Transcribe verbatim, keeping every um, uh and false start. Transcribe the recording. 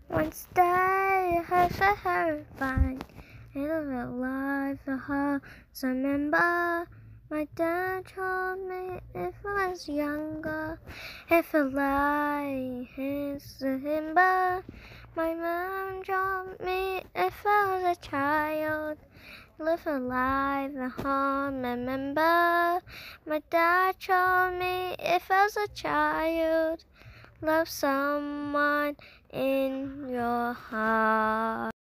Once day has a horrifying little alive the heart. So remember, my dad told me if I was younger, if a lie is a timber. My mom told me if I was a child, live alive the home. Remember, my dad told me if I was a child, love someone in your heart.